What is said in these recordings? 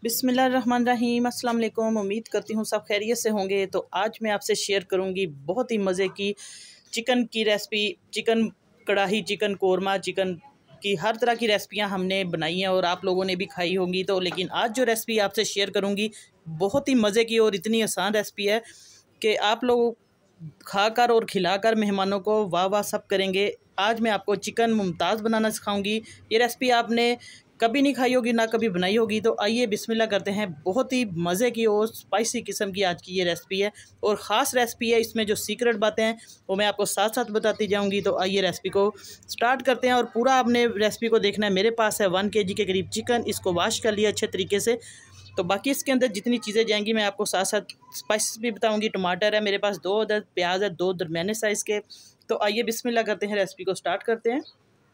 बिस्मिल्लाहिर्रहमानिर्रहीम। अस्सलाम वालेकुम। उम्मीद करती हूँ सब खैरियत से होंगे। तो आज मैं आपसे शेयर करूँगी बहुत ही मज़े की चिकन की recipe. Chicken kadai, chicken korma, chicken की हर तरह की रेसिपियाँ हमने बनाई हैं और आप लोगों ने भी खाई होंगी। तो लेकिन आज जो रेसिपी आपसे शेयर करूँगी बहुत ही मज़े की और इतनी आसान रेसिपी है कि आप लोग खाकर और खिलाकर मेहमानों को वाह वाह सब करेंगे। आज मैं आपको चिकन मुमताज़ बनाना सिखाऊंगी। ये रेसिपी आपने कभी नहीं खाई होगी, ना कभी बनाई होगी। तो आइए बिस्मिल्लाह करते हैं। बहुत ही मज़े की और स्पाइसी किस्म की आज की ये रेसिपी है और ख़ास रेसिपी है। इसमें जो सीक्रेट बातें हैं वो मैं आपको साथ साथ बताती जाऊंगी। तो आइए रेसिपी को स्टार्ट करते हैं। और पूरा आपने रेसिपी को देखना है। मेरे पास है 1 kg के करीब चिकन। इसको वॉश कर लिया अच्छे तरीके से। तो बाकी इसके अंदर जितनी चीज़ें जाएंगी मैं आपको साथ साथ स्पाइसेस भी बताऊंगी। टमाटर है मेरे पास, 2 अदद प्याज है, 2 दरमियाने साइज़ के। तो आइए बिस्मिल्लाह करते हैं, रेसिपी को स्टार्ट करते हैं।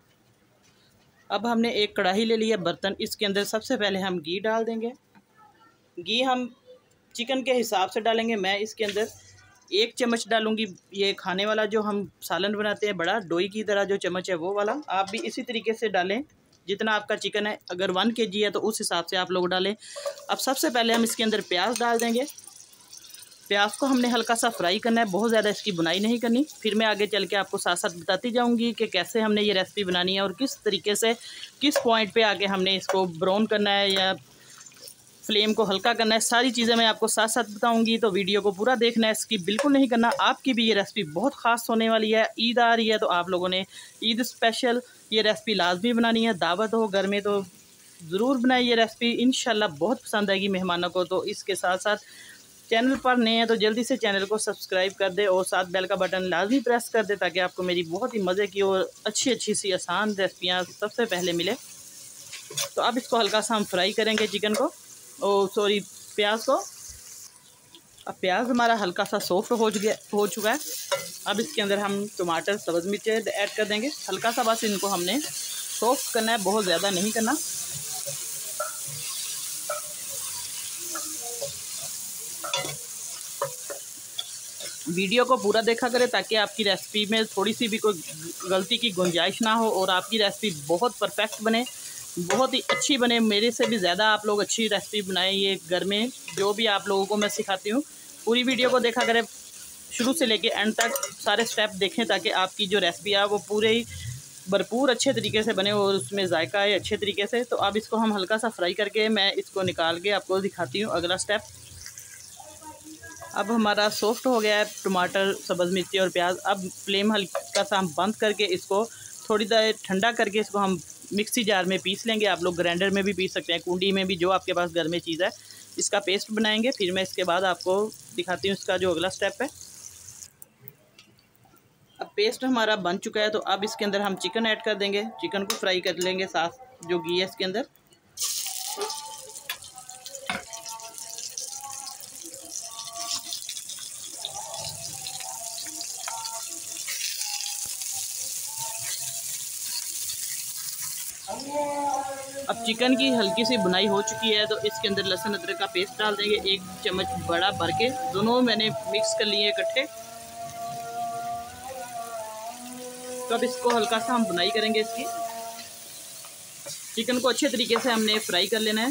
अब हमने एक कढ़ाई ले लिया, बर्तन। इसके अंदर सबसे पहले हम घी डाल देंगे। घी हम चिकन के हिसाब से डालेंगे। मैं इसके अंदर 1 चम्मच डालूंगी। ये खाने वाला जो हम सालन बनाते हैं, बड़ा डोई की तरह जो चम्मच है वो वाला। आप भी इसी तरीके से डालें जितना आपका चिकन है। अगर 1 kg है तो उस हिसाब से आप लोग डालें। अब सबसे पहले हम इसके अंदर प्याज डाल देंगे। प्याज को हमने हल्का सा फ्राई करना है, बहुत ज़्यादा इसकी बुनाई नहीं करनी। फिर मैं आगे चल के आपको साथ साथ बताती जाऊंगी कि कैसे हमने ये रेसिपी बनानी है और किस तरीके से, किस पॉइंट पे आके हमने इसको ब्राउन करना है या फ्लेम को हल्का करना है। सारी चीज़ें मैं आपको साथ साथ बताऊंगी। तो वीडियो को पूरा देखना है, स्किप बिल्कुल नहीं करना। आपकी भी ये रेसिपी बहुत ख़ास होने वाली है। ईद आ रही है तो आप लोगों ने ईद स्पेशल ये रेसिपी लाजमी बनानी है। दावत हो घर में तो ज़रूर बनाए ये रेसिपी, इंशाल्लाह बहुत पसंद आएगी मेहमानों को। तो इसके साथ साथ चैनल पर नए हैं तो जल्दी से चैनल को सब्सक्राइब कर दे और साथ बेल का बटन लाजमी प्रेस कर दे ताकि आपको मेरी बहुत ही मज़े की और अच्छी सी आसान रेसिपियाँ सबसे पहले मिले। तो अब इसको हल्का सा हम फ्राई करेंगे चिकन को, प्याज को। अब प्याज हमारा हल्का सा सॉफ्ट हो चुका है। अब इसके अंदर हम टमाटर, सब्ज़ मिर्च ऐड कर देंगे। हल्का सा बस इनको हमने सॉफ्ट करना है, बहुत ज़्यादा नहीं करना। वीडियो को पूरा देखा करें ताकि आपकी रेसिपी में थोड़ी सी भी कोई गलती की गुंजाइश ना हो और आपकी रेसिपी बहुत परफेक्ट बने, बहुत ही अच्छी बने। मेरे से भी ज़्यादा आप लोग अच्छी रेसिपी बनाएं। ये घर में जो भी आप लोगों को मैं सिखाती हूँ, पूरी वीडियो को देखा करें, शुरू से लेके एंड तक सारे स्टेप देखें ताकि आपकी जो रेसिपी है वो पूरे ही भरपूर अच्छे तरीके से बने और उसमें जायका है अच्छे तरीके से। तो अब इसको हम हल्का सा फ्राई करके मैं इसको निकाल के आपको दिखाती हूँ अगला स्टेप। अब हमारा सॉफ्ट हो गया है टमाटर, सब्ज़ मिर्ची और प्याज। अब फ्लेम हल्का सा हम बंद करके इसको थोड़ी देर ठंडा करके इसको हम मिक्सी जार में पीस लेंगे। आप लोग ग्राइंडर में भी पीस सकते हैं, कूंडी में भी, जो आपके पास घर में चीज़ है। इसका पेस्ट बनाएंगे। फिर मैं इसके बाद आपको दिखाती हूँ इसका जो अगला स्टेप है। अब पेस्ट हमारा बन चुका है तो अब इसके अंदर हम चिकन ऐड कर देंगे। चिकन को फ्राई कर लेंगे साथ जो घी है इसके अंदर। अब चिकन की हल्की सी बुनाई हो चुकी है तो इसके अंदर लहसुन अदरक का पेस्ट डाल देंगे, 1 चम्मच बड़ा भर के। दोनों मैंने मिक्स कर लिए इकट्ठे। तो अब इसको हल्का सा हम बुनाई करेंगे इसकी। चिकन को अच्छे तरीके से हमने फ्राई कर लेना है।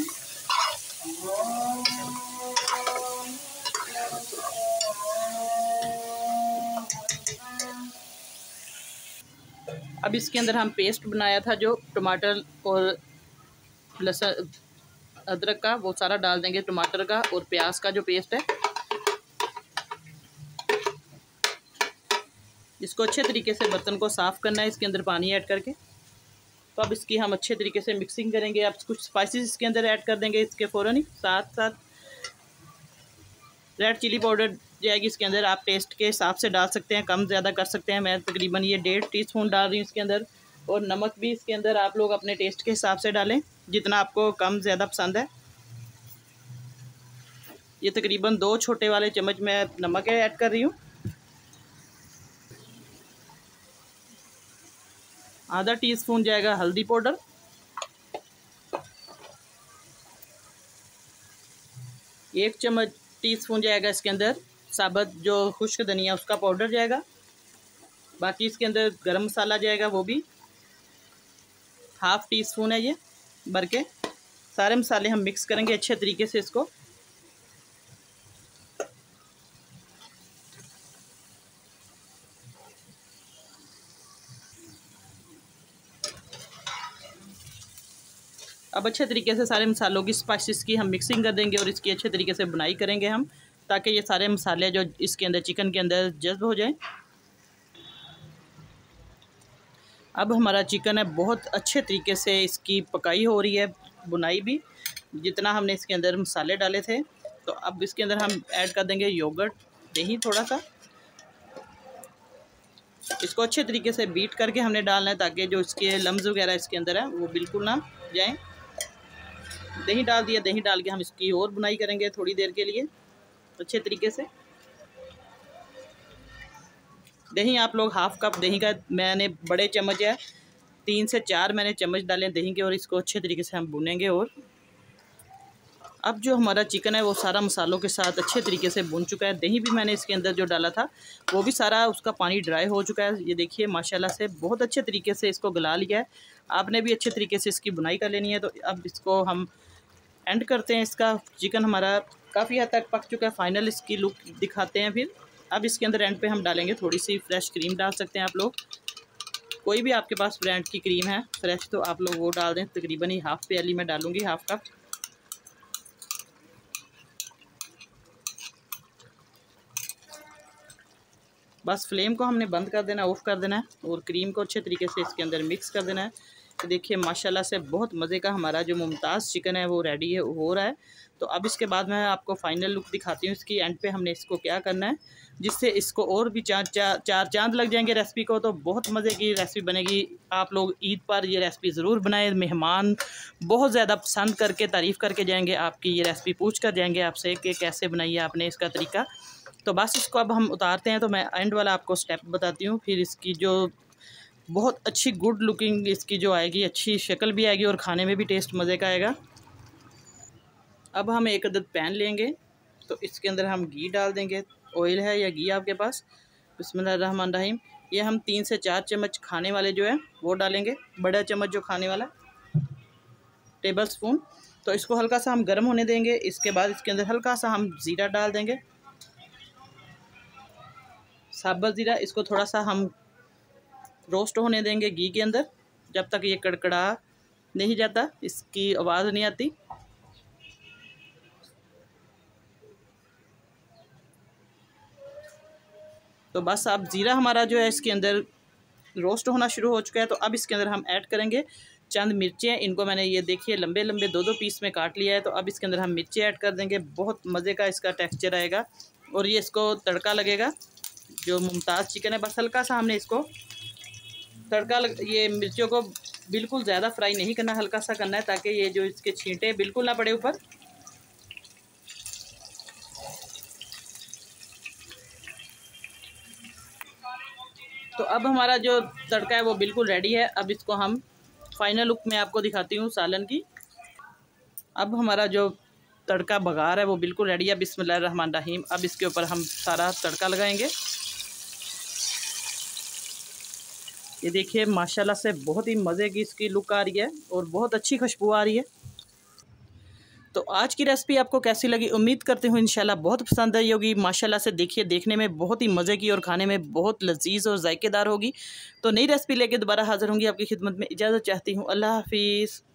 अब इसके अंदर हम पेस्ट बनाया था जो टमाटर और लहसुन अदरक का, वो सारा डाल देंगे। टमाटर का और प्याज का जो पेस्ट है, इसको अच्छे तरीके से बर्तन को साफ़ करना है इसके अंदर पानी ऐड करके। तो अब इसकी हम अच्छे तरीके से मिक्सिंग करेंगे। अब कुछ स्पाइसेस इसके अंदर ऐड कर देंगे इसके फ़ौरन ही। साथ साथ रेड चिली पाउडर जाएगी इसके अंदर। आप टेस्ट के हिसाब से डाल सकते हैं, कम ज़्यादा कर सकते हैं। मैं तकरीबन ये 1.5 टीस्पून डाल रही हूँ इसके अंदर। और नमक भी इसके अंदर आप लोग अपने टेस्ट के हिसाब से डालें, जितना आपको कम ज़्यादा पसंद है। ये तकरीबन 2 छोटे वाले चम्मच मैं नमक ऐड कर रही हूँ। आधा टीस्पून जाएगा हल्दी पाउडर। 1 टीस्पून जाएगा इसके अंदर साबुत जो खुश्क धनिया, उसका पाउडर जाएगा। बाकी इसके अंदर गरम मसाला जाएगा, वो भी ½ टीस्पून है ये भर के। सारे मसाले हम मिक्स करेंगे अच्छे तरीके से इसको। अब अच्छे तरीके से सारे मसालों की स्पाइसेस की हम मिक्सिंग कर देंगे और इसकी अच्छे तरीके से बुनाई करेंगे हम, ताकि ये सारे मसाले जो इसके अंदर चिकन के अंदर जज्ब हो जाएं। अब हमारा चिकन है बहुत अच्छे तरीके से इसकी पकाई हो रही है, बुनाई भी, जितना हमने इसके अंदर मसाले डाले थे। तो अब इसके अंदर हम ऐड कर देंगे योगर्ट, दही थोड़ा सा। इसको अच्छे तरीके से बीट करके हमने डालना है, ताकि जो इसके लम्स वगैरह इसके अंदर है वो बिल्कुल ना जाएं। दही डाल दिया, दही डाल के हम इसकी और बुनाई करेंगे थोड़ी देर के लिए अच्छे तरीके से। दही आप लोग हाफ़ कप दही का, मैंने बड़े चम्मच है 3 से 4 मैंने चम्मच डाले दही के, और इसको अच्छे तरीके से हम भुनेंगे। और अब जो हमारा चिकन है वो सारा मसालों के साथ अच्छे तरीके से भुन चुका है। दही भी मैंने इसके अंदर जो डाला था वो भी सारा उसका पानी ड्राई हो चुका है। ये देखिए माशाल्लाह से बहुत अच्छे तरीके से इसको गला लिया है। आपने भी अच्छे तरीके से इसकी बुनाई कर लेनी है। तो अब इसको हम एंड करते हैं। इसका चिकन हमारा काफ़ी हद तक पक चुका है। फाइनल इसकी लुक दिखाते हैं फिर। अब इसके अंदर एंड पे हम डालेंगे थोड़ी सी फ्रेश क्रीम, डाल सकते हैं आप लोग, कोई भी आपके पास ब्रांड की क्रीम है फ्रेश तो आप लोग वो डाल दें। तकरीबन ही हाफ़ प्याली मैं डालूँगी, हाफ़ कप। बस फ्लेम को हमने बंद कर देना, ऑफ़ कर देना है, और क्रीम को अच्छे तरीके से इसके अंदर मिक्स कर देना है। तो देखिए माशाल्लाह से बहुत मज़े का हमारा जो मुमताज़ चिकन है वो रेडी है, हो रहा है। तो अब इसके बाद मैं आपको फ़ाइनल लुक दिखाती हूँ इसकी। एंड पे हमने इसको क्या करना है जिससे इसको और भी चार चांद लग जाएंगे रेसिपी को। तो बहुत मज़े की रेसिपी बनेगी। आप लोग ईद पर ये रेसिपी ज़रूर बनाएं। मेहमान बहुत ज़्यादा पसंद करके तारीफ़ करके जाएंगे आपकी ये रेसिपी, पूछ कर जाएंगे आपसे कि कैसे बनाई है आपने, इसका तरीका। तो बस इसको अब हम उतारते हैं। तो मैं एंड वाला आपको स्टेप बताती हूँ। फिर इसकी जो बहुत अच्छी गुड लुकिंग इसकी जो आएगी, अच्छी शक्ल भी आएगी और खाने में भी टेस्ट मज़े का आएगा। अब हम एक अदद पैन लेंगे, तो इसके अंदर हम घी डाल देंगे। ऑयल है या घी आपके पास, बिस्मिल्लाहिर्रहमानिर्रहीम। ये हम 3 से 4 चम्मच खाने वाले जो है वो डालेंगे, बड़ा चम्मच जो खाने वाला, टेबल स्पून। तो इसको हल्का सा हम गर्म होने देंगे। इसके बाद इसके अंदर हल्का सा हम ज़ीरा डाल देंगे, साबुत ज़ीरा। इसको थोड़ा सा हम रोस्ट होने देंगे घी के अंदर, जब तक ये कड़कड़ा नहीं जाता, इसकी आवाज़ नहीं आती। तो बस अब ज़ीरा हमारा जो है इसके अंदर रोस्ट होना शुरू हो चुका है। तो अब इसके अंदर हम ऐड करेंगे चंद मिर्चें। इनको मैंने ये देखिए लंबे लंबे 2-2 पीस में काट लिया है। तो अब इसके अंदर हम मिर्चें ऐड कर देंगे। बहुत मज़े का इसका टेक्सचर आएगा और ये इसको तड़का लगेगा जो मुमताज़ चिकन है। बस हल्का सा हमने इसको तड़का ये मिर्चों को बिल्कुल ज़्यादा फ्राई नहीं करना, हल्का सा करना है, ताकि ये जो इसके छींटे बिल्कुल ना पड़े ऊपर। तो अब हमारा जो तड़का है वो बिल्कुल रेडी है। अब इसको हम फाइनल लुक में आपको दिखाती हूँ सालन की। अब हमारा जो तड़का बघार है वो बिल्कुल रेडी है। बिस्मिल्लाहिर्रहमानिर्रहीम। अब इसके ऊपर हम सारा तड़का लगाएंगे। ये देखिए माशाल्लाह से बहुत ही मज़े की इसकी लुक आ रही है और बहुत अच्छी खुशबू आ रही है। तो आज की रेसिपी आपको कैसी लगी, उम्मीद करती हूँ इंशाल्लाह बहुत पसंद आई होगी। माशाल्लाह से देखिए देखने में बहुत ही मज़े की और खाने में बहुत लजीज और जायकेदार होगी। तो नई रेसिपी लेके दोबारा हाज़िर होंगी आपकी खिदमत में। इजाज़त चाहती हूँ। अल्लाह हाफिज़।